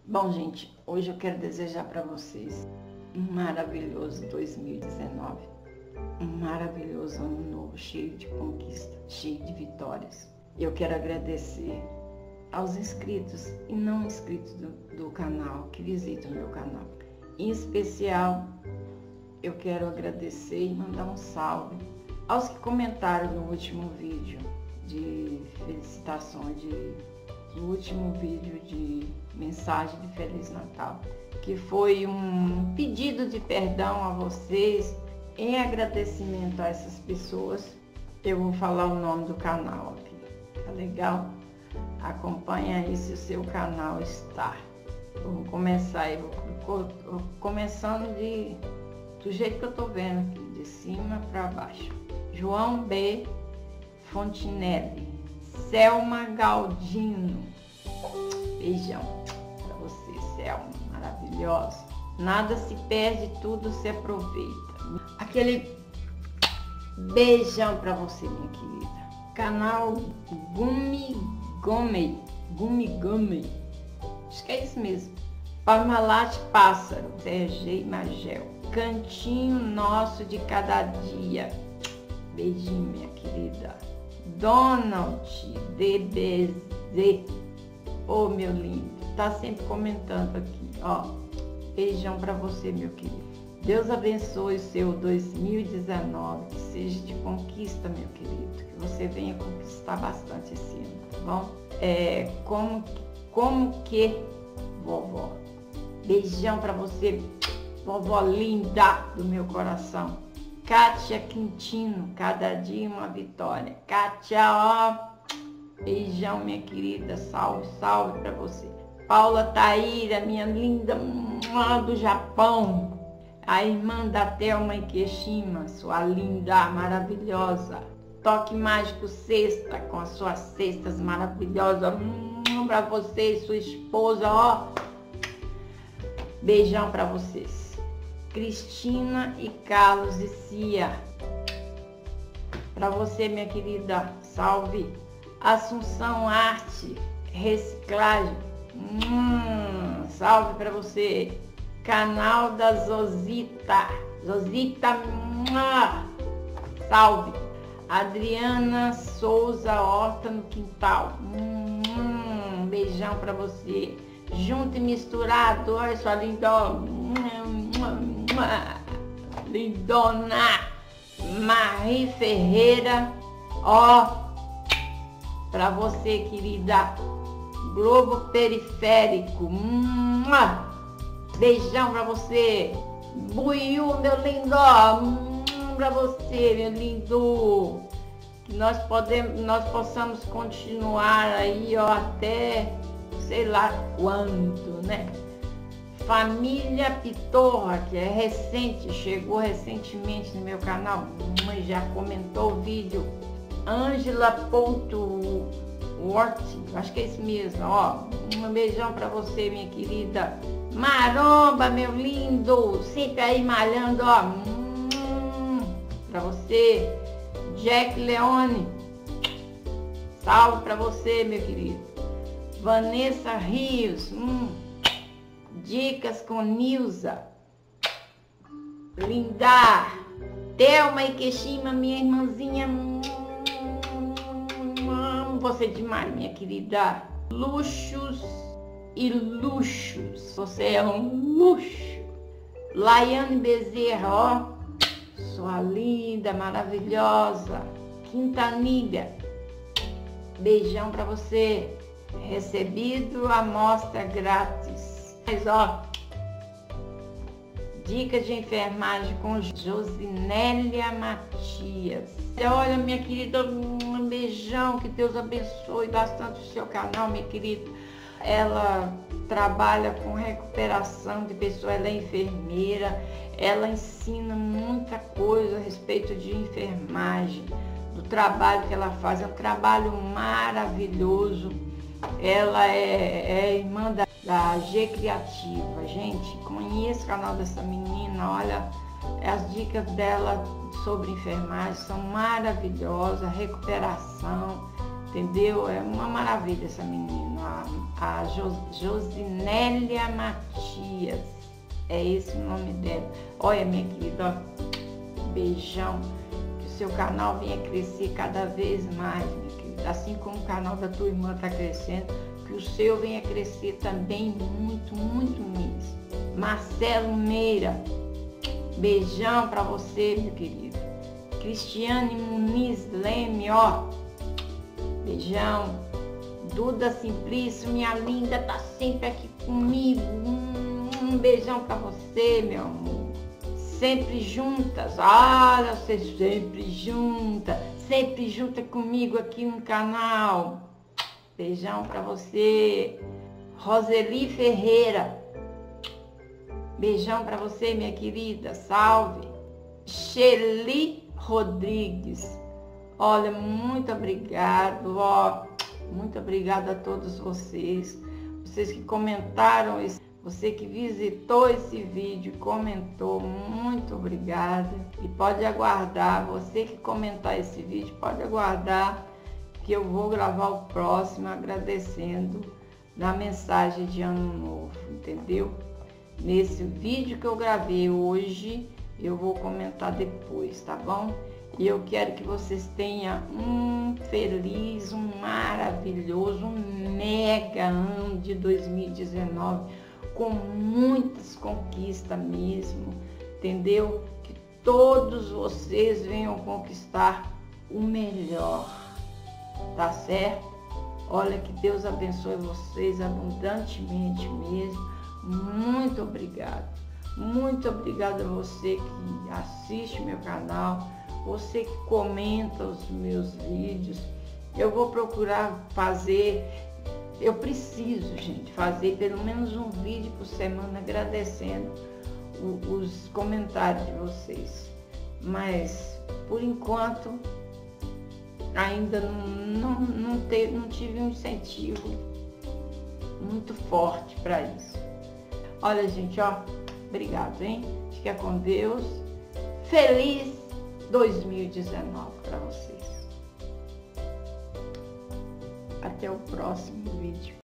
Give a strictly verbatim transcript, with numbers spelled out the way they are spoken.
Bom, gente, hoje eu quero desejar para vocês um maravilhoso dois mil e dezenove, um maravilhoso ano novo, cheio de conquistas, cheio de vitórias. Eu quero agradecer aos inscritos e não inscritos do, do canal, que visitam o meu canal. Em especial, eu quero agradecer e mandar um salve aos que comentaram no último vídeo de felicitações, de, no último vídeo de mensagem de Feliz Natal, que foi um pedido de perdão a vocês. Em agradecimento a essas pessoas, eu vou falar o nome do canal aqui, tá legal? Acompanha aí se o seu canal está. Eu vou começar aí, vou, vou começando de, do jeito que eu tô vendo aqui, de cima para baixo. João B. Fontinelli, Selma Galdino, beijão para você, Selma, maravilhosa. Nada se perde, tudo se aproveita. Aquele beijão para você, minha querida. Canal Gumi Gomei, Gumi Gomei, acho que é isso mesmo. Parmalat Pássaro, Sergei Magel, Cantinho Nosso de Cada Dia, beijinho, minha querida. Donald D B Z, ô oh, meu lindo, tá sempre comentando aqui, ó. Beijão pra você, meu querido. Deus abençoe o seu dois mil e dezenove, que seja de conquista, meu querido, que você venha conquistar bastante esse ano, tá bom? É, como, como que, vovó? Beijão pra você, vovó linda do meu coração. Kátia Quintino, cada dia uma vitória. Kátia, ó, beijão, minha querida, salve, salve pra você. Paula Taíra, minha linda do Japão. A irmã da Thelma Ikeshima, sua linda, maravilhosa. Toque Mágico Sexta, com as suas cestas maravilhosas. Hum, pra você e sua esposa, ó. Beijão pra vocês. Cristina e Carlos e Cia, para você, minha querida, salve. Assunção Arte Reciclagem, hum, salve para você. Canal da Zozita, Zozita, hum, salve. Adriana Souza Horta no Quintal, hum, beijão para você. Junto e misturado, olha sua linda, hum, hum, lindona Marie Ferreira, ó, pra você, querida. Globo Periférico, hum, beijão pra você. Buiu, meu lindo, hum, pra você, meu lindo. Que nós podemos, nós possamos continuar aí, ó, até sei lá quando, né? Família Pitorra, que é recente, chegou recentemente no meu canal, mas já comentou o vídeo. Angela ponto Wort, acho que é isso mesmo, ó. Um beijão pra você, minha querida. Maromba, meu lindo, sempre aí malhando, ó. Hum, pra você. Jack Leone, salve pra você, meu querido. Vanessa Rios, hum. Dicas com Nilza, linda. Thelma Ikeshima, minha irmãzinha, amo você demais, minha querida. Luxos e luxos, você é um luxo. Laiane Bezerra, ó, sua linda, maravilhosa. Quintanilha, beijão pra você. Recebido amostra grátis. Mas ó, dicas de enfermagem com Josinélia Matias. Olha, minha querida, um beijão, que Deus abençoe bastante o seu canal, minha querida. Ela trabalha com recuperação de pessoas, ela é enfermeira, ela ensina muita coisa a respeito de enfermagem, do trabalho que ela faz, é um trabalho maravilhoso. Ela é, é irmã da, da G Criativa. Gente, conheça o canal dessa menina, olha, as dicas dela sobre enfermagem são maravilhosas, recuperação, entendeu? É uma maravilha essa menina, a, a Jos, Josinélia Matias, é esse o nome dela. Olha, minha querida, ó, beijão, que o seu canal venha crescer cada vez mais, minha querida, assim como o canal da tua irmã está crescendo, que o seu venha crescer também muito, muito mesmo. Marcelo Meira, beijão para você, meu querido. Cristiane Muniz Leme, ó, beijão. Duda Simplício, minha linda, tá sempre aqui comigo. Um, um beijão pra você, meu amor. Sempre juntas. Ah, você sempre junta. Sempre junta comigo aqui no canal. Beijão pra você. Roseli Ferreira. Beijão pra você, minha querida. Salve. Shelly Rodrigues. Olha, muito obrigado, ó. Muito obrigada a todos vocês. Vocês que comentaram, você que visitou esse vídeo, comentou, muito obrigada. E pode aguardar, você que comentar esse vídeo, pode aguardar que eu vou gravar o próximo agradecendo da mensagem de ano novo, entendeu? Nesse vídeo que eu gravei hoje, eu vou comentar depois, tá bom? E eu quero que vocês tenham um feliz, um maravilhoso, um mega ano de dois mil e dezenove, com muitas conquistas mesmo, entendeu? Que todos vocês venham conquistar o melhor, tá certo? Olha, que Deus abençoe vocês abundantemente mesmo. Muito obrigado. Muito obrigada a você que assiste meu canal, você que comenta os meus vídeos. Eu vou procurar fazer, eu preciso, gente, fazer pelo menos um vídeo por semana agradecendo o, os comentários de vocês. Mas, por enquanto, ainda não, não, não, te, não tive um incentivo muito forte para isso. Olha, gente, ó, obrigado, hein? Fica com Deus. Feliz dois mil e dezenove para vocês. Até o próximo vídeo.